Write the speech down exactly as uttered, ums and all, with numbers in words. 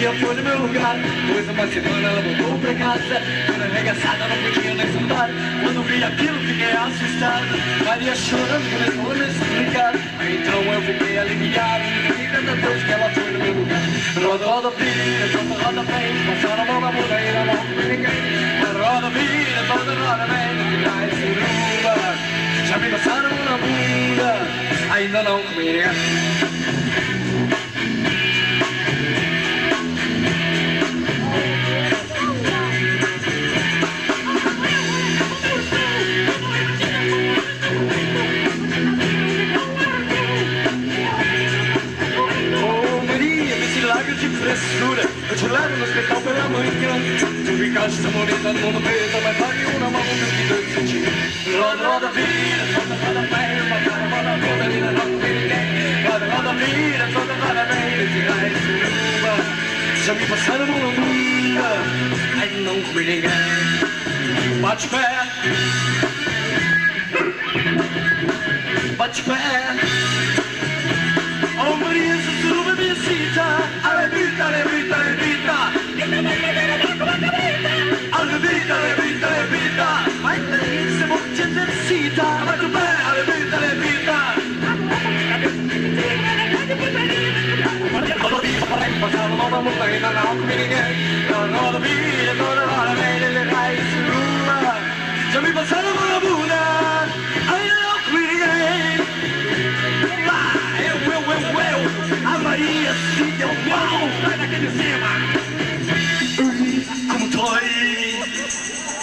Maria foi no meu lugar. Depois de uma semana ela voltou pra casa, toda arregaçada, não podia nem sentar. Quando vi aquilo fiquei assustado, Maria chorando começou a me explicar. Então eu fiquei aliviado, e tanta Deus que ela foi no meu lugar. Roda, roda, vira, toda roda vem, passaram a mão na bunda e não morre ninguém. Roda, vira, toda roda vem, traz suruba. Já me passaram na bunda, ainda não comi ninguém. Eu te levo no hospital pela manhã. Tu ficaste morita no mundo preto, mas pague uma mão no que dois centímetros. Roda, roda, vira, toda roda vem, roda, roda, roda, ainda não comi ninguém. Roda, roda, vira, toda roda vem, tirar esse suruba. Já me passaram a mão na bunda, ainda não comi ninguém. Bate pé, bate pé. Oh Maria, essa suruba me excita. Levita, levita, levita. Levita, levita, levita. Vai daí, se você te exercita. Vai do pé, levita, levita. Toda vida para aí, passava mal da montanha, não comi ninguém. Toda vida, toda hora, vem, ele vai suruba. Já me passaram a bunda, ainda não comi ninguém. Eu, eu, eu, eu. A Maria se deu mal. Sai daqui de cima. Como dói.